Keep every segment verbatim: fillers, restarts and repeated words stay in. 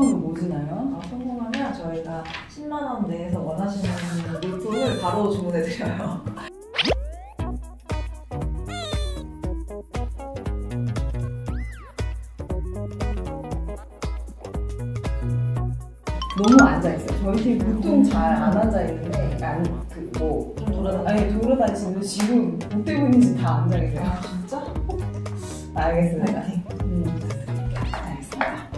성공하면 뭐 주나요? 아, 성공하면 저희가 십만 원 내에서 원하시는 물품을 바로 주문해드려요. 너무 앉아있어요. 저희 팀 보통 잘 안 앉아있는데, 아니, 그, 뭐, 좀 돌아다니, 아니, 돌아다니시는데 지금 뭐 때문인지 다 앉아있어요. 아, 진짜? 알겠습니다. 음. 알겠습니다.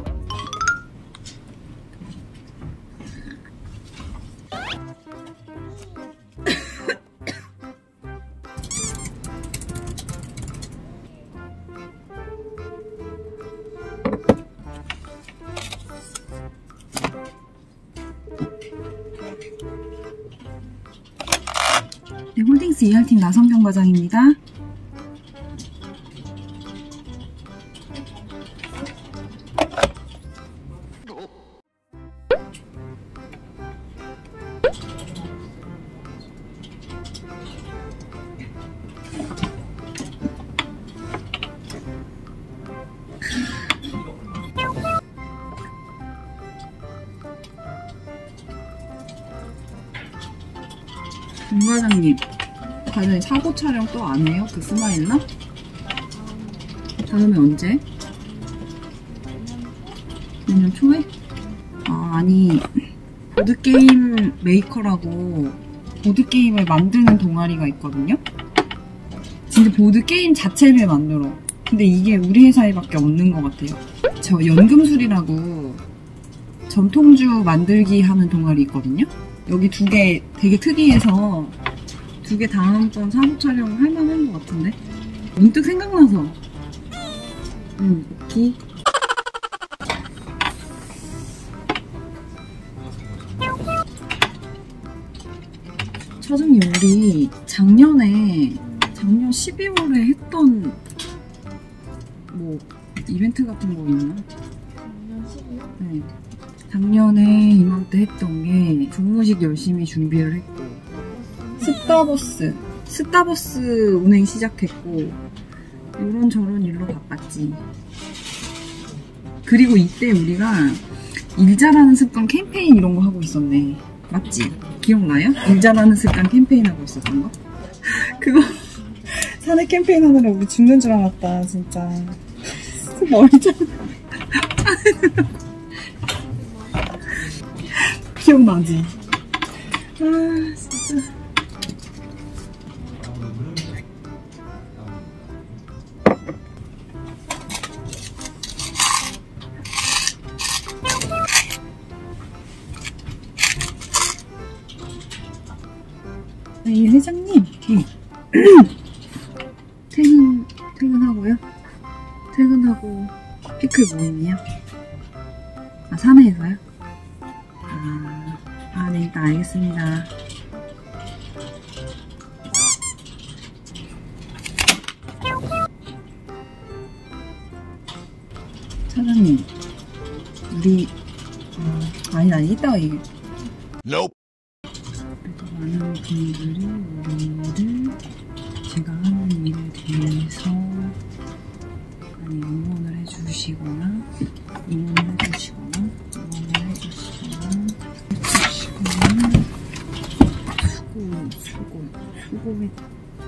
네, 홀딩스 이알팀 나성경 과장입니다. 문 과장님, 과장님 사고 촬영 또 안 해요? 그 스마일러? 다음에 언제? 내년 초에? 아, 아니 보드게임 메이커라고 보드게임을 만드는 동아리가 있거든요? 진짜 보드게임 자체를 만들어. 근데 이게 우리 회사에밖에 없는 것 같아요. 저 연금술이라고 전통주 만들기 하는 동아리 있거든요? 여기 두 개 되게 특이해서 두 개 다음번 사고 촬영 할 만한 것 같은데? 문득 생각나서. 응, 오케이. 차장님, 우리 작년에 작년 십이월에 했던 뭐 이벤트 같은 거 있나? 작년 십이월? 네. 작년에 이맘때 했던 게 종무식 열심히 준비를 했고, 스타버스 스타버스 운행 시작했고, 이런저런 일로 바빴지. 그리고 이때 우리가 일 잘하는 습관 캠페인 이런 거 하고 있었네. 맞지? 기억나요? 일 잘하는 습관 캠페인 하고 있었던 거? 그거 사내 캠페인 하느라 우리 죽는 줄 알았다 진짜. 머리 잘 기억나지? 아 진짜. 네, 회장님. 퇴근, 퇴근하고요? 퇴근하고 피클 모임이요? 아, 사내에서요? 아, 아, 네, 일단 알겠습니다. 차장님, 우리, 어, 아니, 아니, 이따가 얘기해. Nope. 많은 분들이 우리를 제가 하는 일에 대해서 많이 응원을 해주시거나 응원을 해주시거나 응원을 해주시거나 해주시거나 수고 수고 수고했다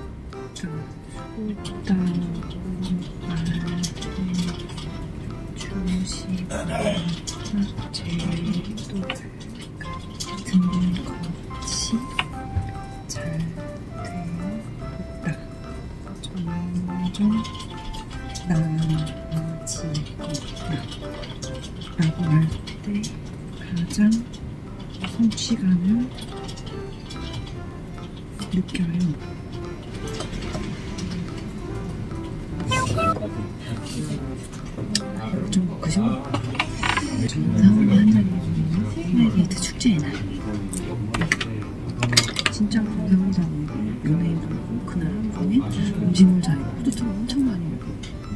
수고했다고 말해주시거나 제도 같은 것이 잘 되었다. 점점 나아질 것이다 라고 할 때 가장 성취감을 느껴요. 좀 그죠? 정상으로 한 자리에 플라이게이트 축제의 날. 진짜 감사합니다. 연예인도 있고 그날 한 번에 음식물 자리고 포토트로 엄청 많이 오고.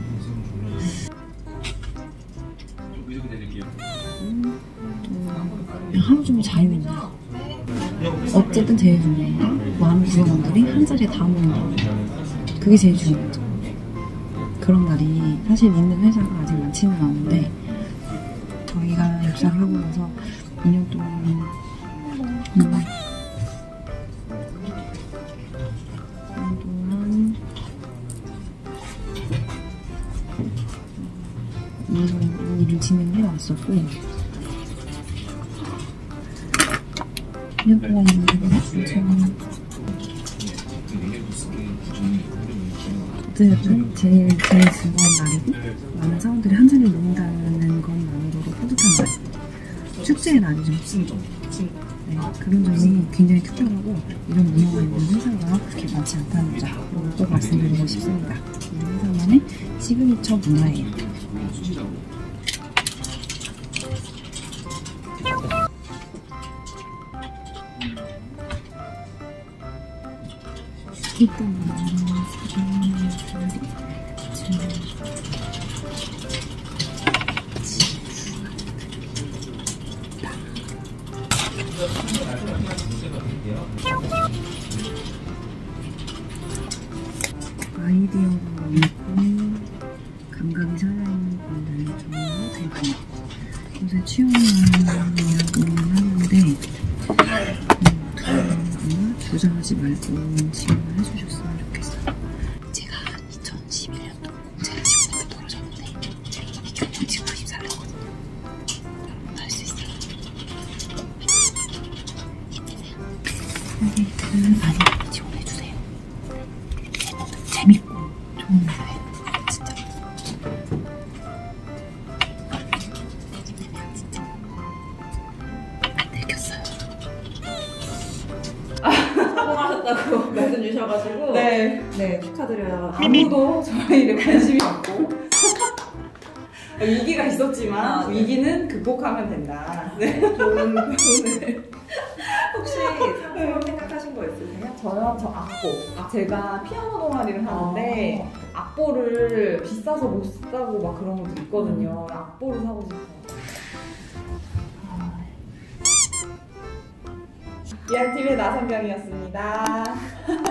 음, 음, 하루 종일 자유인데 어쨌든 제일 중요한 건 많은 구성원들이 한 자리에 다 모인다. 그게 제일 중요하죠. 그런 날이 사실 있는 회사가 아직 많지는 않은데 저희가 입사를 하고 나서 이 년 동안 음, 이 년 동안 이 일을 진행해 왔었고 이 년 동안 저는 어쨌든 제일 제일 즐거운 날이고 많은 사람들이 한 자리에 모인다는 것만으로도 뿌듯한 날. 축제의 날이죠. 네, 그런 점이 굉장히 특별하고 이런 문화가 있는 회사가 그렇게 많지 않다는 점을 꼭 말씀드리고 싶습니다. 이 회사만의 시그니처 문화예요. 일단 아이디어가 있고 감각이 살아있는 분들 정말 대단해요. 요새 취업난이라고 하는데 음, 아마 주저하지 말고 지원을 해주셨으면 좋겠어요. 제가 이천십일 년도 공채 지원해서 떨어졌는데 이게 지금 구십사 년거든요. 여러분 할 수 있어요. 힘내세요. 프로젝트를 많이 많이 지원해주세요. 재밌고 좋은 회사예요. 진짜. 진짜. 안 들켰어요. 성공하셨다고 말씀 주셔가지고 네. 네, 축하드려요. 아무도 저희를 관심이 없고 위기가 있었지만 아, 네. 위기는 극복하면 된다. 네. 좋은 교훈을 혹시 상품 생각하신 거 있으세요? 저요? 저 악보. 제가 피아노 동아리를 하는데 아. 악보를 비싸서 못 사고 막 그런 것도 있거든요. 악보를 사고 싶어요. 이알티비의 나선경이었습니다.